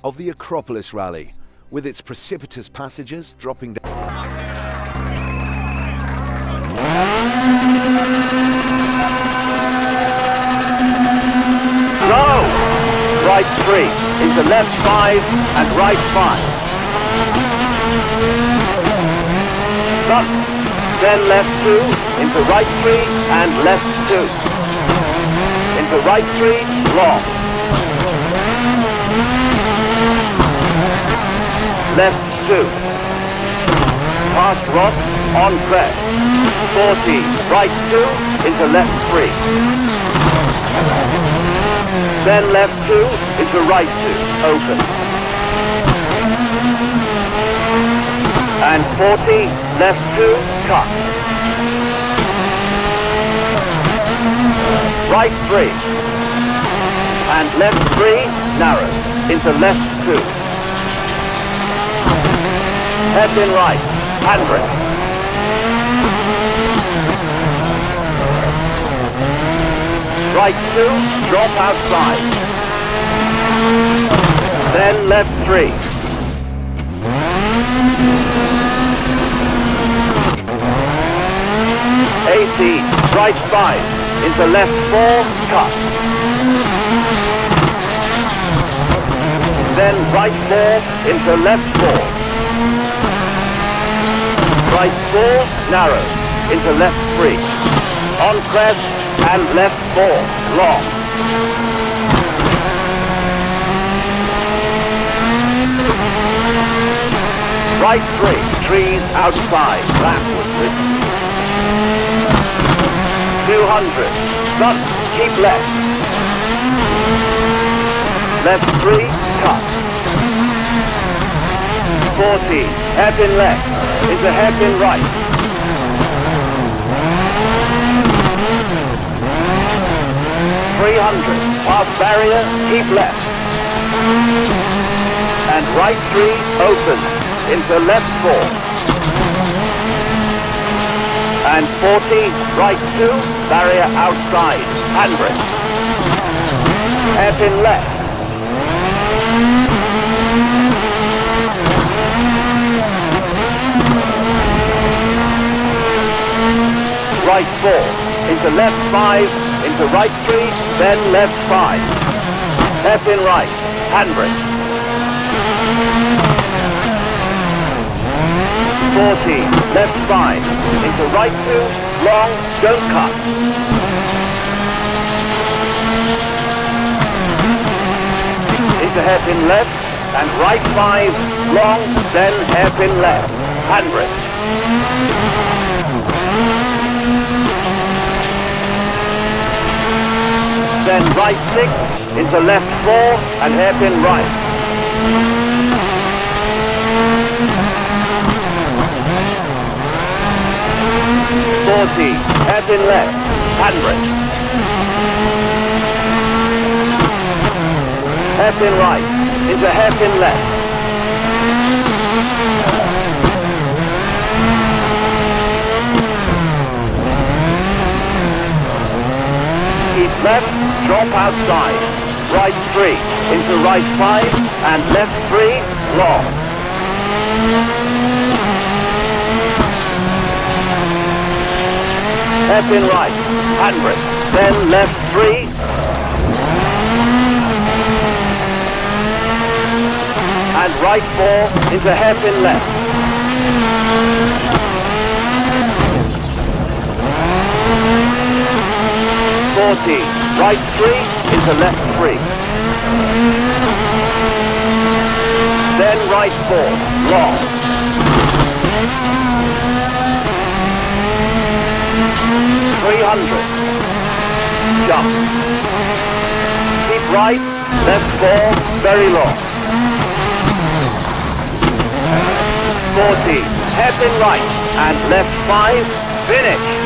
of the Acropolis Rally, with its precipitous passages dropping down. Go! Right 3, into left 5 and right 5. Stop. Then left 2, into right 3 and left 2. Into right 3, long. Left 2. Past rock, on crest. 40, right 2, into left 3. Then left 2, into right 2, open. And 40, left 2, cut. Right 3. And left 3, narrow, into left 2. Hairpin right, handbrake. Right 2, drop outside. Then left 3. AC, right 5, into left 4, cut. Then right 4, into left 4. Right 4, narrow, into left 3. On crest and left 4, long. Right 3, trees outside, backward. 200, front, keep left. Left 3, cut. 40, hairpin left, into hairpin right. 300, past barrier, keep left. And right 3, open, into left 4. And 40, right 2, barrier outside, handbrake. Hairpin left. Right 4, into left 5, into right 3, then left 5. Hairpin right, handbrake. 40, left 5, into right 2, long, don't cut. Into hairpin left, and right 5, long, then hairpin left, handbrake. Then right 6, into left 4, and hairpin right. 40, hairpin left, handbrake. Hairpin right, into hairpin left. Keep left, drop outside. Right 3, into right 5, and left 3, long. Hairpin right, handbrake, then left 3. And right 4, into hairpin left. Right 3, into left 3. Then right 4, long. Jump. Keep right, left 4, very long. 40, hairpin right, and left 5, finish.